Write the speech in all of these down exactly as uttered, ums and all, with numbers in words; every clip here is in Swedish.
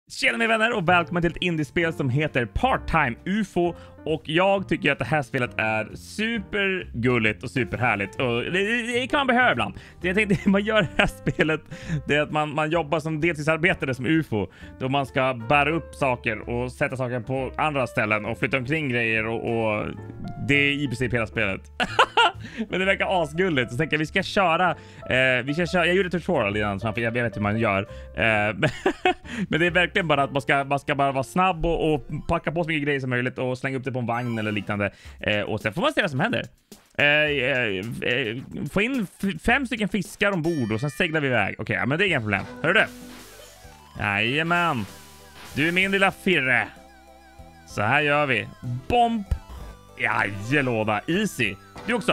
Tjena mina vänner och välkommen till ett indiespel som heter Part-Time U F O. Och jag tycker att det här spelet är supergulligt och superhärligt. Och det, det kan man behöva ibland. Det jag tänkte man gör i det här spelet, det är att man, man jobbar som deltidsarbetare som U F O. Då man ska bära upp saker och sätta saker på andra ställen och flytta omkring grejer. Och, och det är i princip hela spelet. Men det verkar asgulligt. Så tänker jag vi ska köra. Eh, vi ska köra. Jag gjorde tutorial innan, för jag, jag vet hur man gör. Eh, men det är verkligen bara att man ska, man ska bara vara snabb och, och packa på så mycket grejer som möjligt och slänga upp det på en vagn eller liknande. Eh, och sen får man se vad som händer. Eh, eh, eh, få in fem stycken fiskar ombord och sen seglar vi iväg. Okej, okay, ja, men det är inga problem. Hör du det? Jajamän. Du är min lilla firre. Så här gör vi. Bomb. Jajelåda. Easy. Du också.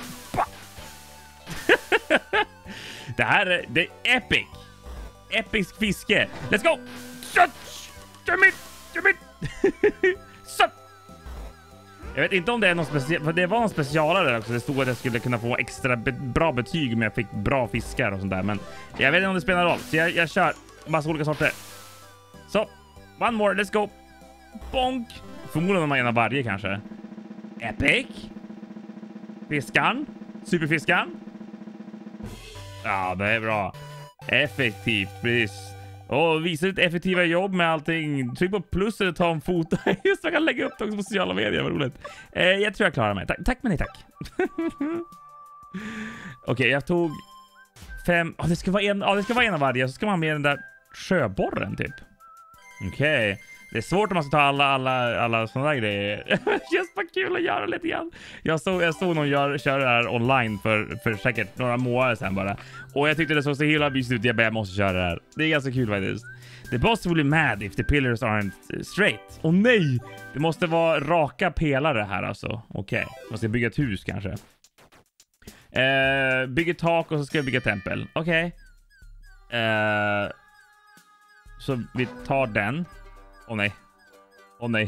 Det här är, det är epic. Episk fiske. Let's go. Come in. Come in. Så. Jag vet inte om det är någon speciell, för det var en specialare också. Det stod att jag skulle kunna få extra be bra betyg om jag fick bra fiskar och sånt där. Men jag vet inte om det spelar roll. Så jag, jag kör massa olika sorter. Så, one more, let's go. Bonk. Förmodligen om man gärna varje kanske. Epic. Fiskan. Superfiskan. Ja, det är bra. Effektivt, precis. Och visa ett effektiva jobb med allting. Tryck på plus eller ta en foto. Just jag kan lägga upp det också på sociala medier. Vad roligt. Eh, jag tror jag klarar mig. Tack, tack men nej tack. Okej, okay, jag tog fem. Oh, det ska vara en. Ja, oh, det ska vara en av varje. Så ska man ha med den där sjöborren typ. Okej. Okay. Det är svårt om man ska ta alla alla alla såna där grejer. Det känns bara kul att göra lite grann. Jag såg jag såg någon gör köra det här online för för säkert några månader sedan bara. Och jag tyckte det såg så hela mysigt ut. Jag bara, jag måste köra det här. Det är ganska kul faktiskt. The boss will be mad if the pillars aren't straight. Åh oh, nej! Det måste vara raka pelare här alltså. Okej. Okay. Måste bygga ett hus kanske. Eh, bygga tak och så ska jag bygga tempel. Okej. Okay. Eh, så vi tar den. Åh oh, nej. Åh oh, nej.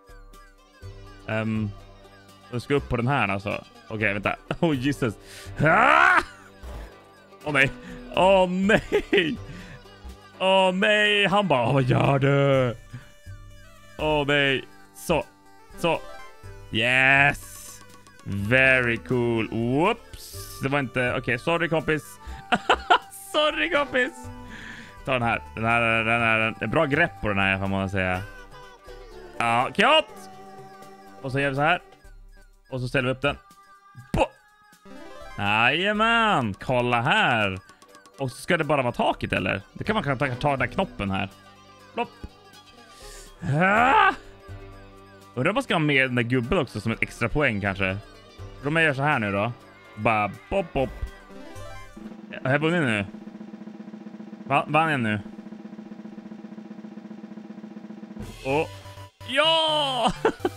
Um, jag ska upp på den här alltså. Okej, okay, vänta. Åh oh, Jesus. Ah! Åh oh, nej. Åh oh, nej. Åh oh, nej. Han bara, vad gör du? Åh oh, nej. Så. Så. Yes. Very cool. Whoops. Det var inte... Okej, okay, sorry kompis. Sorry kompis. Ta den här. Den här, den här. En bra grepp på den här, får man säga. Ja, kjot. Och så gör vi så här. Och så ställer vi upp den. Bo! Jajamän. Kolla här. Och så ska det bara vara taket, eller? Det kan man ta, ta den där knoppen här. Plopp. Ah! Undrar om man ska ha med den där gubben också som ett extra poäng kanske. För om jag gör så här nu då. Bara pop pop. Har jag vunnit nu? Va, vann jag nu? Och ja!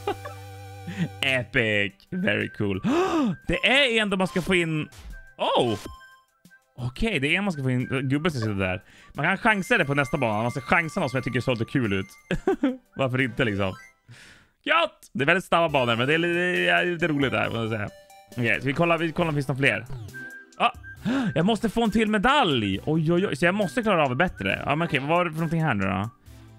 Epic. Very cool. Det är en då man ska få in. Oh. Okej, okay, det är en man ska få in. Gubben ska sitta där. Man kan chansa det på nästa bana. Man ska chansa något som jag tycker ser lite kul ut. Varför inte liksom? Gött! Det är väldigt snabba banor, men det är lite, det är lite roligt där, måste jag säga. Okej, okay, så vi kollar, vi kollar om det finns några fler. Ah, jag måste få en till medalj. Oj, oj, oj. Så jag måste klara av det bättre. Ja, men okej, vad var det för någonting här nu då?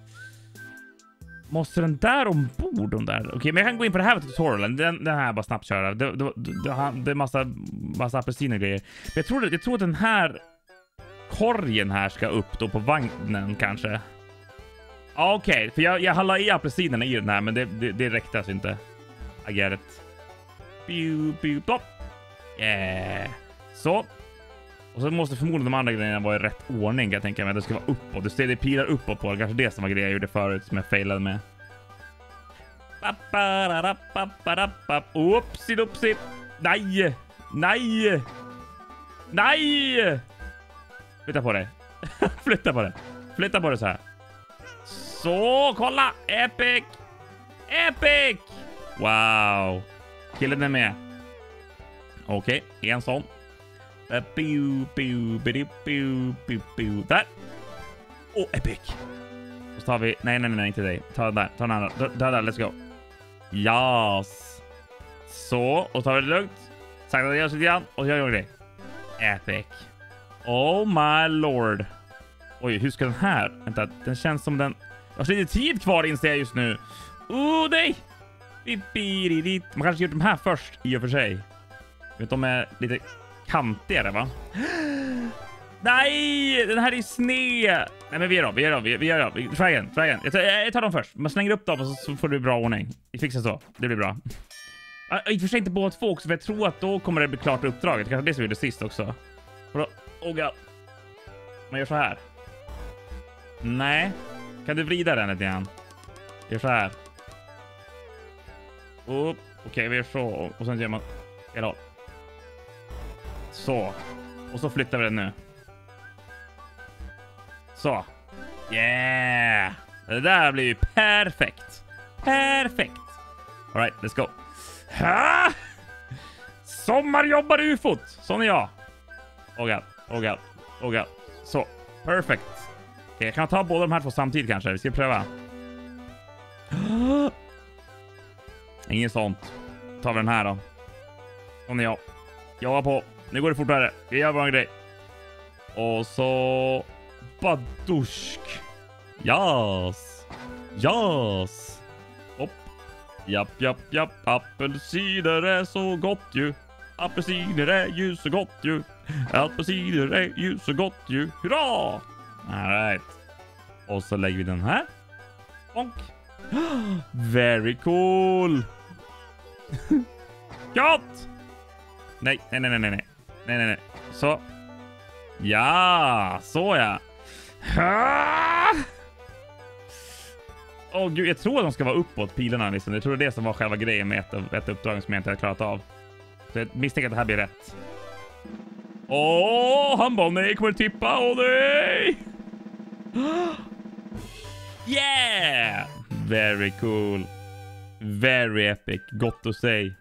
Måste den där ombord de där? Okej, okay, men jag kan gå in på det här med tutorialen. Den, den här bara snabbt köra. Det, det, det, det är massa, massa apelsiner och grejer. Men jag tror, jag tror att den här korgen här ska upp då på vagnen kanske. Okej, okay, för jag, jag hallar i apelsinerna i den här, men det, det, det räckte alltså inte. I get it. Pew, pew, plopp. Yeah. Så. Och så måste förmodligen de andra grejerna vara i rätt ordning. Jag tänker mig att det ska vara uppåt. Du ser det pilar uppåt på. Kanske det som var grejer jag gjorde förut som jag failade med. Oopsie doopsie. Nej. Nej. Nej. Flytta på dig. Flytta på dig. Flytta på dig så här. Så, kolla. Epic. Epic. Wow. Killen är med. Okej, okay, en sån. Uh, pew, pew, pew, pew, pew, pew. Där. Åh, oh, epic. Och så tar vi... Nej, nej, nej, inte dig. Ta den där. Ta den andra. Ta där, let's go. Yes. Så, och så tar vi det lugnt. Sakta det görs lite grann. Och så gör jag det. Epic. Oh my lord. Oj, hur ska den här? Vänta, den känns som den... har så lite tid kvar inser jag just nu. Oh, nej! Man kanske gjort de här först i och för sig. Vet, de är lite kantigare, va? Nej! Den här är sned! Nej, men vi gör av, vi gör av, vi gör av. Try igen, try igen. Jag tar, jag tar dem först. Man slänger upp dem och så, så får du bra ordning. Vi fixar så. Det blir bra. I och för sig inte båda två också, för jag tror att då kommer det bli klart uppdraget. Kanske det som vi gjorde sist också. Åh, oh god. Man gör så här. Nej. Kan du vrida den lite grann? Gör så här. Upp. Okej, okay, vi gör så. Och sen gör man... Hela. Så. Och så flyttar vi den nu. Så. Yeah! Det där blir ju perfekt. Perfekt. All right, let's go. Ha! Sommarjobbar ufot. Sån är jag. Oh god, oh god, oh god. Så, perfekt. Okay, jag kan ta båda de här två samtidigt kanske. Vi ska pröva. Inget sånt. Tar vi den här då. Sån är jag. Jag var på. Nu går det fortare. Vi gör bara en grej. Och så... Badusk. Jas. Jas. Hopp. Japp, japp, japp. Apelsiner är så gott ju. Apelsiner är ju så gott ju. Apelsiner är ju så gott ju. Hurra! All right. Och så lägger vi den här. Bonk. Very cool. Gott! Nej, nej, nej, nej, nej. Nej, nej, nej. Så. Ja, så ja. Åh oh, gud, jag tror att de ska vara uppåt pilarna liksom. Jag tror det är det som var själva grejen med ett, ett uppdrag som jag inte har klarat av. Så jag misstänker att det här blir rätt. Åh, oh, han bara nej, kommer tippa. Åh oh, nej. Yeah! Very cool. Very epic. Gott att säga.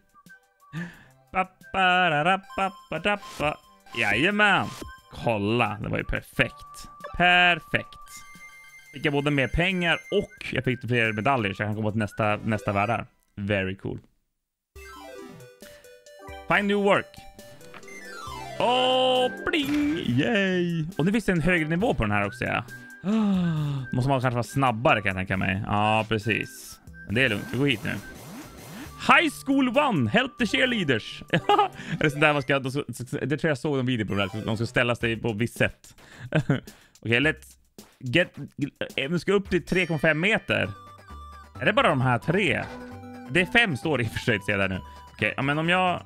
Jajamän. Kolla, det var ju perfekt. Perfekt. Fick jag både mer pengar och jag fick fler medaljer så jag kan komma till nästa, nästa värld där. Very cool. Find new work. Åh, oh, bling! Yay! Och nu finns det en högre nivå på den här också, ja. Måste man kanske vara snabbare kan jag tänka mig. Ja, precis. Men det är lugnt, vi går hit nu. High School One, help the cheerleaders. Är det sånt där man ska, de ska... Det tror jag såg en video på det här. De ska ställa sig på ett visst sätt. Okej, okay, let's get... Vi ska upp till tre komma fem meter. Är det bara de här tre? Det är fem står det i och för sig, ser jag där nu. Okej, okay, men om jag...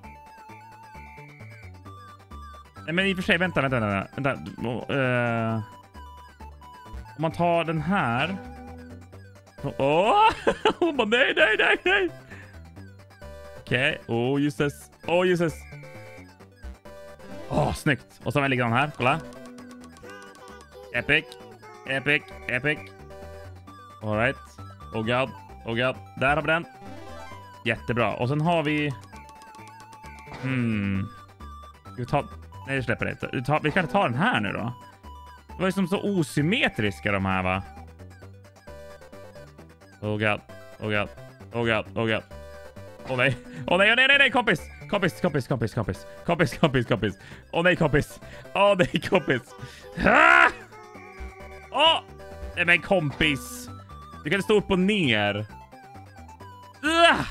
Nej, men i och för sig, vänta, vänta, vänta. vänta. Uh... Om man tar den här... Åh! Oh! Oh, nej, nej, nej, nej! Okej, okay. Oh Jesus. Oh Jesus. Åh, oh, snyggt. Och så har vi ligger den här, kolla. Epic. Epic, epic. All right. Oh god, oh god. Där har vi den. Jättebra. Och sen har vi... Hmm. Vi tar... Nej, det släpper det. Vi, tar... vi kan ta den här nu då. Det var ju som så osymmetriska de här, va? Oh god, oh god, oh god, oh god. Åh oh, nej, åh oh, nej, nej, nej, nej, kompis! Kompis, kompis, kompis, kompis. Kompis, kompis, kompis. Åh oh, nej, kompis. Åh oh, nej, kompis. Åh! Oh! Nej men kompis. Du kan stå upp och ner. Uh!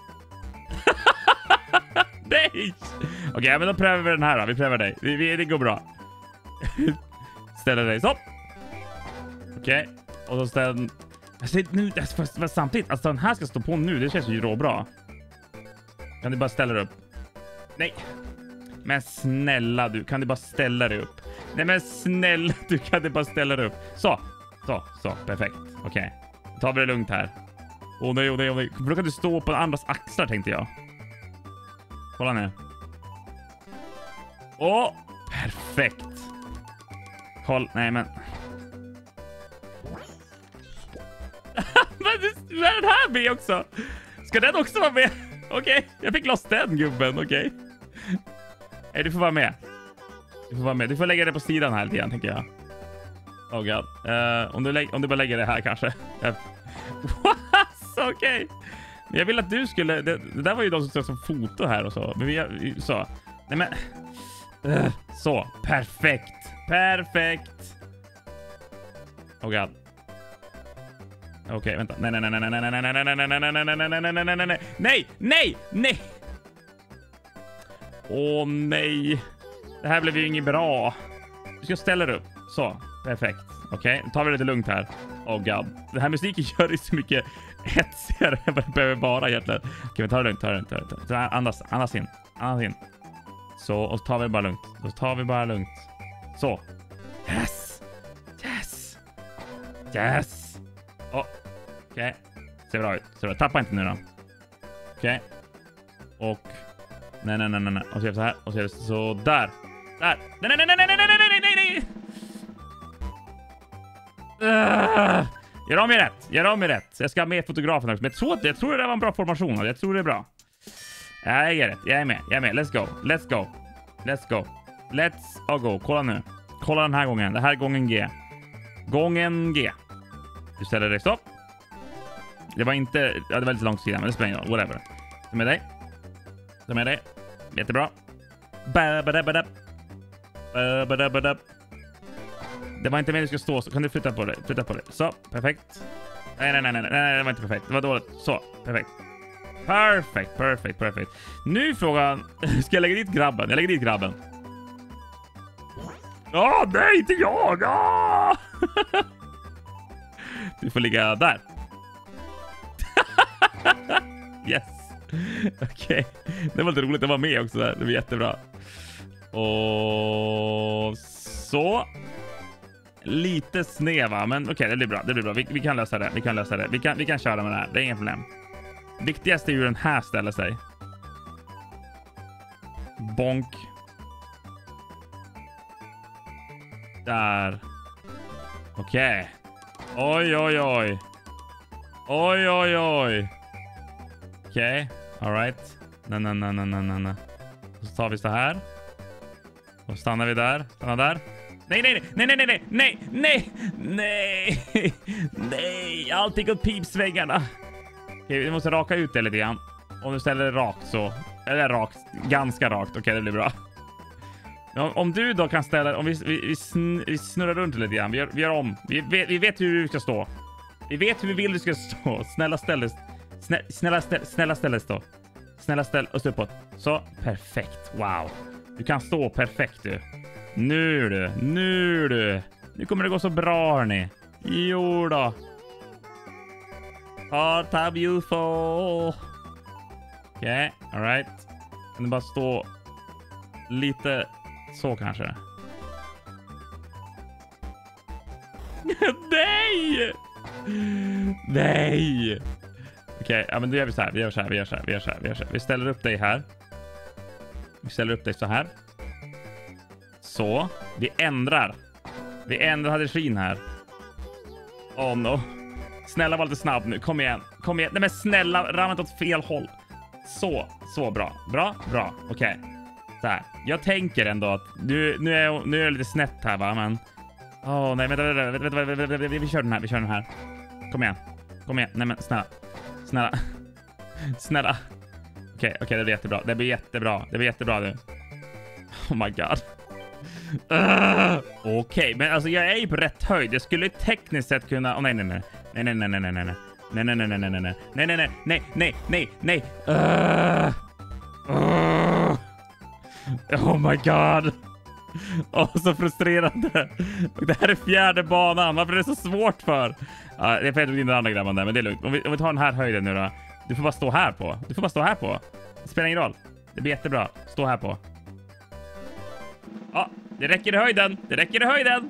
Nej! Okej, okay, men då prövar vi den här då. Vi prövar dig. Vi, vi, det går bra. Ställa dig så. Okej. Okay. Och så ställ... Alltså, nu, alltså, samtidigt, alltså den här ska stå på nu. Det känns ju råbra. Kan du bara ställa dig upp? Nej. Men snälla du, kan du bara ställa dig upp? Nej men snälla du, kan du bara ställa dig upp? Så, så, så, perfekt. Okej, okay. Då tar vi det lugnt här. Åh oh, nej, åh oh, nej, åh oh, nej. Då kan du stå på andras axlar, tänkte jag. Kolla nu. Åh, oh, perfekt. Kolla, nej men... Men vad är den här med också? Ska den också vara med? Okej, okay. Jag fick loss den gubben, okej. Okay. Nej, du får vara med. Du får vara med. Du får lägga det på sidan här lite grann, tänker jag. Oh god. Uh, om, du lägg, om du bara lägger det här kanske. Okej. Okay. Jag vill att du skulle... Det, det där var ju de som stod som foto här och så. Men vi, så. Nej men... Uh, så. Perfekt. Perfekt. Oh god. Okej, vänta. Nej, nej, nej, nej, nej, nej, nej, nej, nej, nej, nej, nej, nej, nej, nej, nej, nej, nej, nej, nej. Åh nej. Det här blev ju inget bra. Du ska ställa upp. Så, perfekt. Okej, okay, tar vi det lite lugnt här. Oh god. Den här musiken gör det så mycket hetsigare än vad det behöver vara egentligen. Okej, okay, men ta det lugnt, ta det lugnt, ta det lugnt. Så andas, andas in, andas in. Så, och så tar vi bara lugnt. Så tar vi bara lugnt. Så. Yes! Yes! Yes! Oh. Okej. Okay. Ser bra ut. Ser bra. Tappa inte nu då. Okej. Okay. Och... Nej, nej, nej, nej, nej. Och så gör vi så här. Och så gör vi så där. Där. Nej, nej, nej, nej, nej, nej, nej, nej, nej, nej. Uh, gör om mig rätt. Gör om mig rätt. Jag ska ha med fotografen också. Men jag tror, jag tror det var en bra formation. Jag tror det är bra. Jag är rätt. Jag är med. Jag är med. Let's go. Let's go. Let's go. Let's go. Kolla nu. Kolla den här gången. Det här är gången G. Gången G. Du ställer dig stopp. Det var inte... Ja, det var lite långt sidan. Men det spelar ingen roll. Whatever. Ta med dig. Ta med dig. Jättebra. Ba-ba-da-ba-da. Ba-ba-da-ba-da. Det var inte mer du ska stå, så kan du flytta på det. Flytta på det. Så, perfekt. Nej, nej, nej, nej, nej, det var inte perfekt. Det var dåligt. Så, perfekt. Perfekt, perfekt, perfekt. Nu är frågan, ska jag lägga dit grabben? Jag lägger dit grabben. Åh, oh, nej, inte jag! Oh! Du får ligga där. Yes. Okej. Okay. Det var lite roligt att vara med också där. Det var jättebra. Och så. Lite sneva, men okej, okay, det blir bra. Det blir bra. Vi, vi kan lösa det. Vi kan lösa det. Vi kan, vi kan köra med det här. Det är inga problem. Viktigast är hur den här ställer sig. Bonk. Där. Okej. Okay. Oj, oj, oj. Oj, oj, oj. Okej. Okay. All right. Nej, nej, nej, nej, nej, nej. Så tar vi så här. Och stannar vi där. Stannar där. Nej, nej, nej, nej, nej, nej, nej, nej, nej, allt gick åt pipsväggarna. Okej, vi måste raka ut det lite grann. Om du ställer det rakt så. Eller rakt, ganska rakt. Okej, det blir bra. Om du då kan ställa, om vi, vi, vi, sn, vi snurrar runt lite grann. Vi gör, vi gör om. Vi vet, vi vet hur du ska stå. Vi vet hur vi vill du ska stå. Snälla ställ dig. Snä, snälla ställ, snälla ställ dig stå. Snälla ställ och stå på. Så, perfekt. Wow. Du kan stå perfekt du. Nu du, nu du. Nu kommer det gå så bra hörni. Jo då. Part-time U F O. Okej, okay, alright. Kan du bara stå lite så kanske. Nej! Nej! Okej, okay, ja men då gör vi så här. Vi gör så här, vi gör så här, vi gör så här, vi gör så här. Vi ställer upp dig här. Vi ställer upp dig så här. Så, vi ändrar. Vi ändrar regin här. Oh no. Snälla var lite snabb nu, kom igen. Kom igen, nej men snälla, rammet åt fel håll. Så, så bra. Bra, bra, okej. Okay. Så här, jag tänker ändå att nu, nu, är, nu är det lite snett här va, men... Åh oh, nej, vänta, vänta, vänta, vänta, vänta, vänta, vi kör den här, vi kör den här. Kom igen, kom igen, nej men snälla. Snälla. Snälla. Okej, okay, okej, okay, det blir jättebra. Det blir jättebra, det blir jättebra nu. Oh my god. Uh, Okej, okay, men alltså jag är ju på rätt höjd. Jag skulle tekniskt sett kunna... Oh, nej, nej, nej. Nej, nej, nej, nej, nej, nej. Nej, nej, nej, nej, nej, nej, nej, nej, nej, nej, nej, nej, nej. Uh, uh. Oh my god. Åh, oh, så frustrerande. Och det här är fjärde banan. Varför är det så svårt för? Uh, det är för att jag den andra grabben där, men det är lugnt. Om vi, om vi tar den här höjden nu då. Du får bara stå här på. Du får bara stå här på. Det spelar ingen roll. Det blir jättebra. Stå här på. Ja, det räcker i höjden. Det räcker i höjden.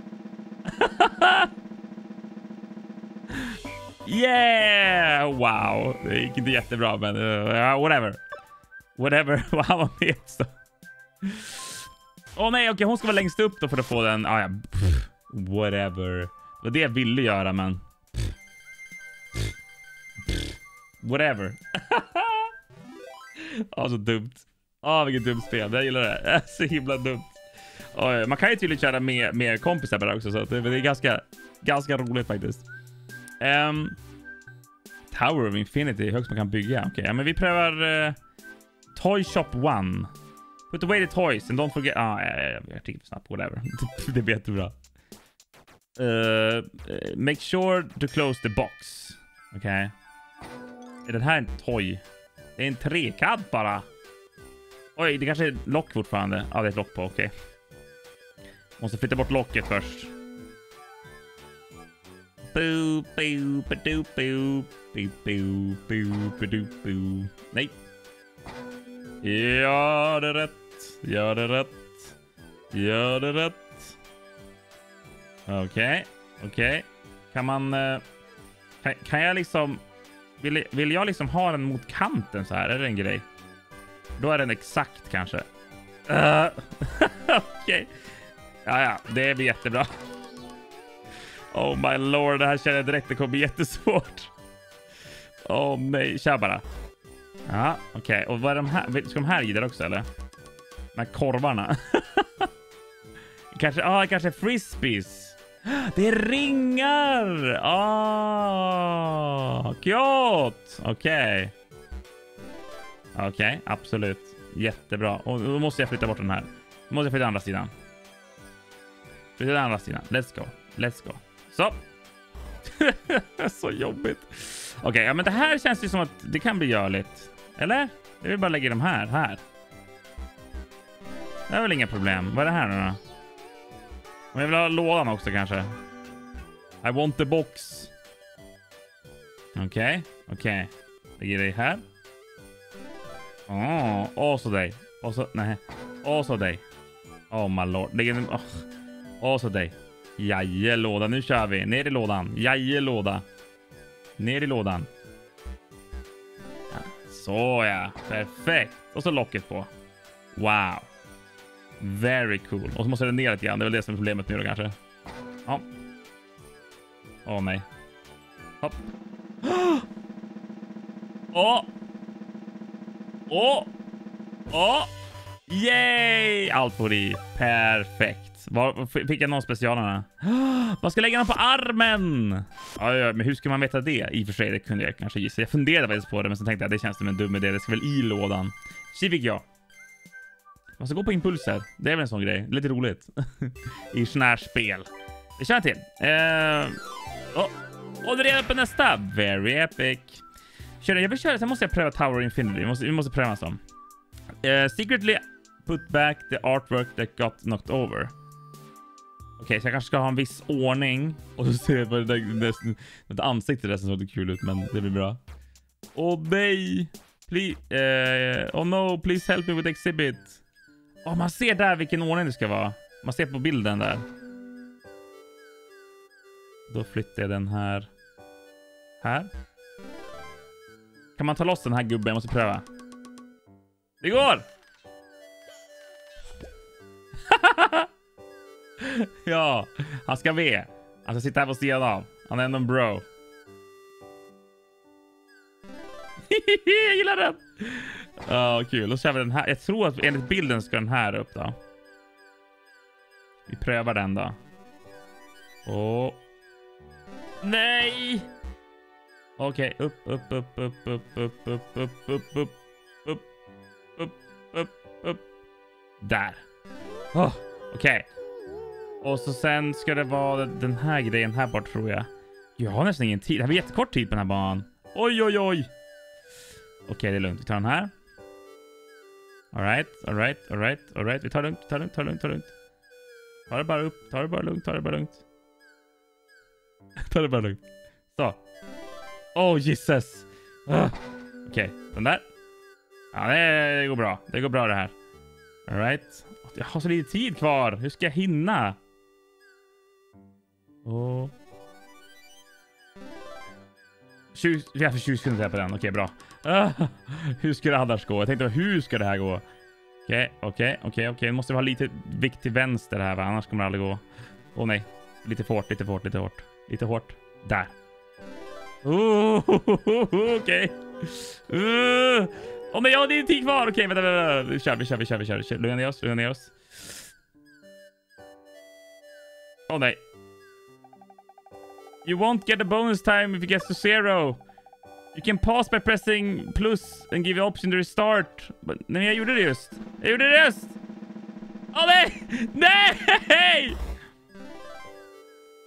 Yeah! Wow. Det gick inte jättebra, men uh, whatever. Whatever. Han var med så. Åh oh, nej, okej. Okay, hon ska vara längst upp då för att få den. Ah, ja. Pff, whatever. Det var det jag ville göra, men... Pff, pff, whatever. Ja, ah, så dumt. Ja, ah, vilket dumt spel. Jag gillar det. Det är så himla dumt. Och man kan ju tydligen köra med, med kompisar bara också, så det, det är ganska, ganska roligt faktiskt. Um, Tower of Infinity, högst man kan bygga. Okej, okay, ja, men vi prövar uh, Toy Shop one. Put away the toys and don't forget... Ah, ja, ja, ja, jag tycker snabbt, whatever. Det blir jättebra. Uh, make sure to close the box. Okej. Okay. Är den här en toy? Det är en trekant bara. Oj, det kanske är lock fortfarande. Ja, det är ett lock på. Okej. Okay. Måste flytta bort locket först. Boo, boo, badoo, boo. Boo, boo, boo, badoo, boo. Nej. Gör det rätt. Gör det rätt. Gör det rätt. Okej. Okay. Okej. Okay. Kan man... Uh, kan, kan jag liksom... Vill, vill jag liksom ha den mot kanten så här? Är det en grej? Då är den exakt kanske. Uh, Okej. Okay. Ja, ja. Det blir jättebra. Oh my lord. Det här känner jag direkt. Det kommer bli jättesvårt. Åh oh, nej. Kör bara. Ja, okej. Okay. Och vad är de här? Ska de här i där också, eller? De här korvarna. kanske, ah, kanske frisbees. Det är ringar! Ah, cute! Okej. Okay. Okej, okay, absolut. Jättebra. Och då måste jag flytta bort den här. Då måste jag flytta andra sidan. Flytta den andra sidan. Let's go. Let's go. Så. Så jobbigt. Okej, okay, ja, men det här känns ju som att det kan bli görligt. Eller? Jag vill bara lägga dem här. Här. Det är väl inga problem. Vad är det här nu då? Om jag vill ha lådan också kanske. I want the box. Okej, okay, okej. Okay. Lägger det här. Åh, oh, och så dig. Och så, nej. Och så dig. Oh my lord. Lägger den, oh. Och så dig. Jaje låda, nu kör vi. Ner i lådan. Jaje låda. Ner i lådan. Ja, så ja, perfekt. Och så locket på. Wow. Very cool. Och så måste den ner lite grann. Det är väl det som är problemet nu då kanske. Ja. Åh nej. Hopp. Åh. Åh. Åh. Yay! Allt på det. Perfekt. Var, fick jag någon specialarna? Vad ska jag lägga den på armen? Ja, ja, men hur ska man veta det? I och för sig, det kunde jag kanske gissa. Jag funderade faktiskt på det, men så tänkte jag det känns som en dum idé. Det ska väl i lådan. Så fick jag. Man ska gå på impulser. Det är väl en sån grej. Lite roligt. I sån här spel. Det känner till. Eh, oh. Och det är redan på nästa. Very epic. Kör, jag vill köra. Sen måste jag pröva Tower Infinity. Vi måste, vi måste pröva som. Uh, secretly put back the artwork that got knocked over. Okej, okay, så jag kanske ska ha en viss ordning. Och så ser jag på det där, det ansiktet där som såg lite kul ut, men det blir bra. Åh oh, nej. Please, uh, oh no, please help me with exhibit. Oh, man ser där vilken ordning det ska vara. Man ser på bilden där. Då flyttar jag den här. Här. Kan man ta loss den här gubben? Jag måste pröva. Det går! Ja, han ska ve. Han ska sitta här på sidan av. Han är ändå en bro. Jag gillar den. Ja, oh, kul. Då kör vi den här. Jag tror att enligt bilden ska den här upp då. Vi prövar den då. Åh. Nej! Okej, okay. upp, upp, upp, upp, upp, upp, upp, upp, upp, upp, upp, upp, upp, upp. Där. Oh, okej. Okay. Och så sen ska det vara den här grejen här bort, tror jag. Jag har nästan ingen tid. Det här blir jättekort tid på den här banan. Oj, oj, oj. Okej, okay, det är lugnt. Vi tar den här. Alright, alright, alright, alright. Vi tar det lugnt, tar det lugnt, tar det lugnt, tar det lugnt. Ta det bara upp, ta det bara lugnt, ta det bara lugnt. Ta det bara lugnt. Så. Oh, Jesus. Uh. Okej, okay, den där. Ja, det, det går bra. Det går bra det här. Alright. Jag har så lite tid kvar. Hur ska jag hinna? Oh. tjugo, jag får tjugo sekunder på den. Okej, okay, bra. Uh. Hur ska det annars gå? Jag tänkte, hur ska det här gå? Okej, okay, okej, okay, okej, okay, okej. Okay. Måste vi ha lite vikt till vänster här, va? Annars kommer det aldrig gå. Åh oh, nej. Lite för hårt, lite för hårt, lite hårt. Lite hårt. Där. Oh, okej. Okay. Uh. Åh oh, nej, ja, det är en tid kvar. Okej, okay, vänta, vänta. Vi kör, vi kör, vi kör, vi kör. kör. Lugna ner oss, lugna ner oss. Åh oh, nej. You won't get a bonus time if it gets to zero. You can pause by pressing plus and give the option to restart. But, nej, jag gjorde det just. Jag gjorde det just. Åh oh, nej! Nej!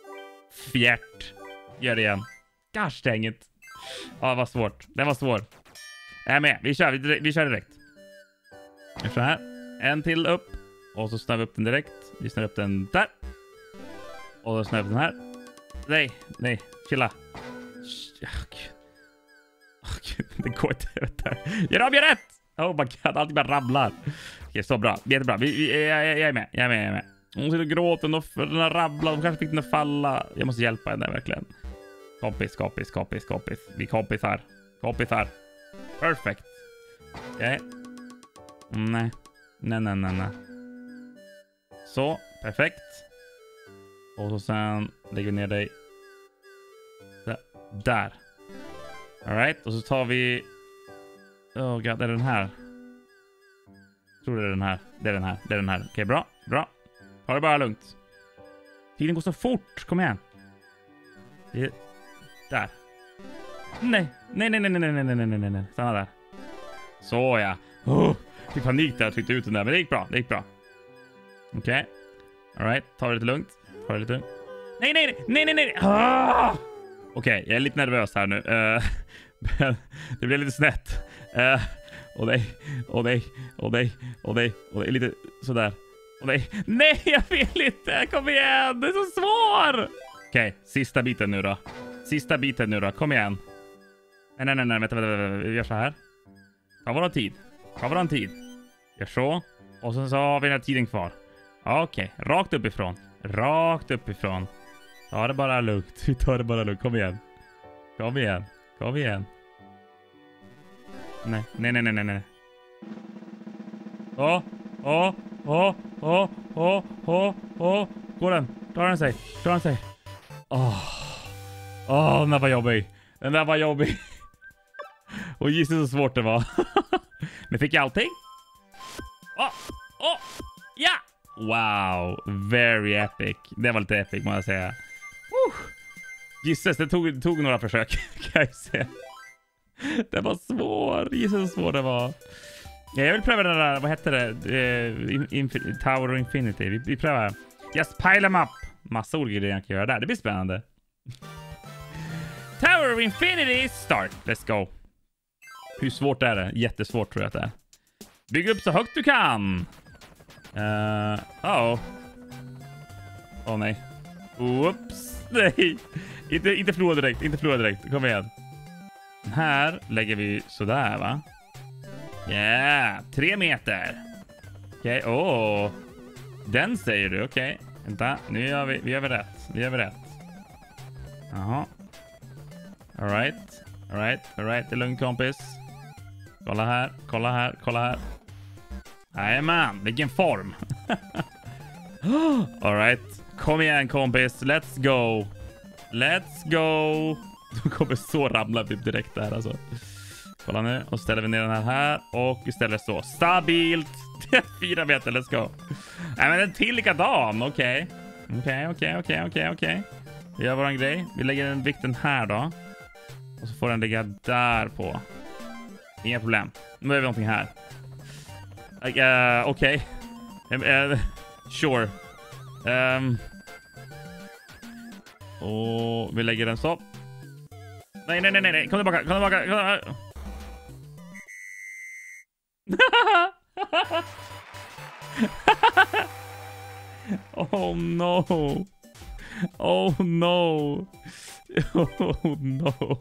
Fjärt. Gör det igen. Gosh dang it. Ja, det var svårt. Det var svårt. Jag är med. Vi kör, vi, vi kör direkt. Jag kör här. En till upp. Och så snör vi upp den direkt. Vi snör upp den där. Och då snör vi upp den här. Nej, nej. Chilla. Oh, Gud. Oh, Gud. Det går inte. Gör om, gör rätt! Oh my god, alltid bara rabblar. Okej, så bra. Jättebra. Vi, vi, jag, jag är med. Jag är med, jag är med. Hon sitter och gråter och den har rabblat. Hon kanske fick den att falla. Jag måste hjälpa henne verkligen. Kompis, kompis, kompis, kompis. Vi kompisar. Kompisar. Perfect. Okej. Okay. Nej. Nej, nej, nej, nej. Så, perfekt. Och så sen lägger vi ner dig. Där. Där. All right. Och så tar vi... Oh god, det är den här. Jag tror det är den här. Det är den här. Det är den här. Okej, okay, bra. Bra. Ta det bara lugnt. Tiden går så fort. Kom igen. Det är... Där. Nej. Nej, nej, nej, nej, nej, nej, nej, nej, nej. Stanna där. Så ja. Oh, fick panik där jag tryckte ut den där. Men det gick bra. Det gick bra. Okej. Okay. All right. Ta det lite lugnt. Ta det lite lugnt. Nej, nej, nej, nej, nej. Ah! Okej, okay, jag är lite nervös här nu. Uh, det blir lite snett. Uh, och nej, och nej, och nej, och nej, och nej, lite sådär. Och nej, nej, jag vill inte. Kom igen, det är så svår. Okej, okay, sista biten nu då. Sista biten nu då, kom igen. Nej, nej, nej, nej, vänta, vänta, vänta. Vi gör så här. Ta våran tid. Ta våran tid. Gör så. Och sen så har vi den här tiden kvar. Okej, okay, rakt uppifrån. Rakt uppifrån. Ta det bara lugnt. Vi tar det bara lugnt. Kom igen. Kom igen. Kom igen. Nej, nej, nej, nej, nej. Åh, åh, åh, åh, åh, åh, åh. Går den? Tar den sig? Tar den sig? Åh. Åh, den där var jobbig. Den där var jobbig. Och gissa så svårt det var. Men fick jag allting? Åh, åh, ja! Wow, very epic. Det var lite epic, må jag säga. Uh. Gisses, det tog, tog några försök, kan jag säga. Det var svår. Gisses så svår det var. Ja, jag vill pröva den där, vad heter det? Uh, Infin Tower of Infinity. Vi, vi prövar. Just pile them up. Massa olika grejer jag kan göra där. Det blir spännande. Tower of Infinity, start. Let's go. Hur svårt är det? Jättesvårt tror jag att det är. Bygg upp så högt du kan. Uh, oh. Åh oh, nej. Oops. Nej. Inte, inte förlora direkt. Inte förlora direkt. Kom igen. Här lägger vi sådär va? Yeah. Tre meter. Okej. Okay. Åh. Oh. Den säger du. Okej. Okay. Vänta. Nu gör vi, vi gör vi rätt. Vi gör vi rätt. Jaha. All right. All right. All right. Det är lugnt kompis. Kolla här. Kolla här. Kolla här. Jajamän, vilken form. All right. Kom igen kompis, let's go. Let's go. Du kommer så ramla typ direkt där alltså. Kolla nu, och ställer vi ner den här här. Och vi ställer så, stabilt. Fyra meter, let's go. Nej men en till likadan, okej. Okej, okej, okej, okej, okej. Vi gör våran grej, vi lägger den vikten här då. Och så får den ligga där på. Inga problem, nu gör vi någonting här. Uh, Okej. Okay. Uh, sure. Um. Och vi lägger den så. Nej, nej, nej, nej. Kom tillbaka. Kom tillbaka. Kom tillbaka. Oh no. Oh no. Oh no.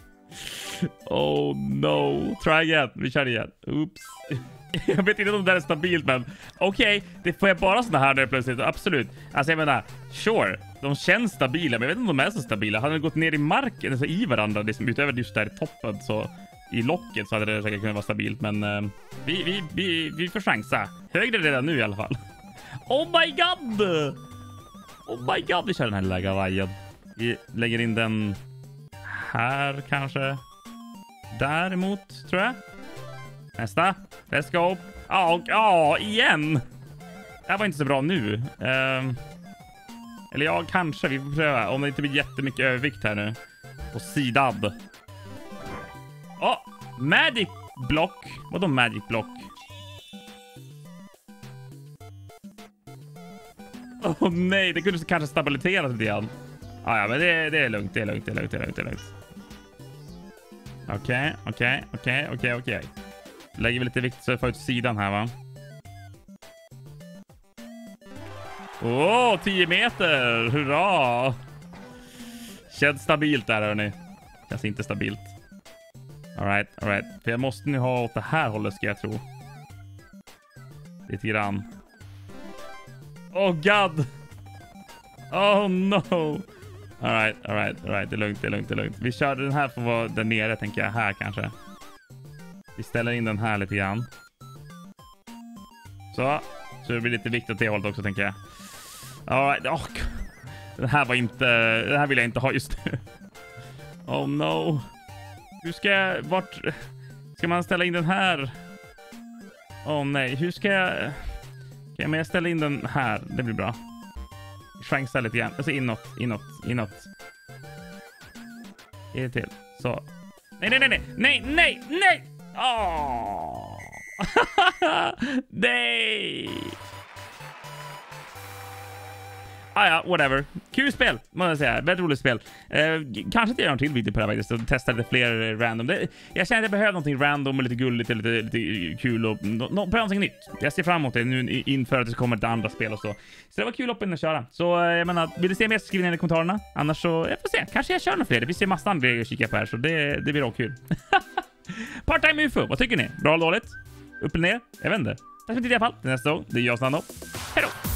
Oh no. Try again. Vi kör igen. Oops. Jag vet inte om det är stabilt, men okej, okay, det får jag bara såna här nu plötsligt. Absolut. Alltså jag menar, sure, de känns stabila, men jag vet inte om de är så stabila. Hade de gått ner i marken, alltså i varandra, liksom, utöver just där i toppen, så i locket så hade det säkert kunnat vara stabilt. Men uh, vi, vi, vi, vi får chansa. Högre redan nu i alla fall. Oh my god! Oh my god, vi kör den här lilla garajen. Vi lägger in den här kanske. Däremot, tror jag. Nästa. Let's go. Ja, oh, oh, igen. Det här var inte så bra nu. Um, eller ja, kanske. Vi får pröva. Om det inte blir jättemycket övervikt här nu. På sidan. Åh, oh, magic block. Vadå magic block? Åh oh, nej, det kunde kanske stabiliseras lite grann. Ah, ja, men det, det är lugnt, det är lugnt, det är lugnt, det är lugnt, det är lugnt. Okej, okej, okej, okej, okej. Lägger vi lite vikt så jag får ut sidan här, va? Åh, oh, tio meter! Hurra! Känns stabilt där, hörni. Känns inte stabilt. Alright, alright. För jag måste nu ha åt det här hållet, ska jag tro. Lite grann. Oh god! Oh no! Alright, alright, alright. Det är lugnt, det är lugnt, det är lugnt. Vi kör den här för att vara där nere, tänker jag. Här kanske. Vi ställer in den här lite grann. Så. Så det blir lite vikt åt det hållet också, tänker jag. Alright, oh, den här var inte... Den här vill jag inte ha just nu. Oh no. Hur ska jag... Vart... Ska man ställa in den här? Åh oh, nej, hur ska jag... Okej, okay, men jag ställer in den här. Det blir bra. Chansar lite grann. Alltså inåt, inåt, inåt. Är det till? Så. Nej, nej, nej, nej, nej, nej, nej! Åh! Nej! Ah, ja, whatever. Kul spel, måste jag säga. Väldigt roligt spel. Eh, kanske inte göra en till video på det här faktiskt och testa lite fler random. Det, jag känner att jag behöver någonting random och lite gulligt och lite, lite kul och no, no, pröva någonting nytt. Jag ser fram emot det nu inför att det kommer ett andra spel och så. Så det var kul att köra. Så jag menar, vill du se mer så skriv ner i kommentarerna. Annars så, jag får se. Kanske jag kör några fler. Det finns ju massa andra grejer att kika på här så det, det blir också kul. Part-time U F O, vad tycker ni? Bra eller dåligt? Upp eller ner? Jag vet inte. Tack för att ni tittade i alla fall. Till nästa gång, det är jag, Sando. Hej då!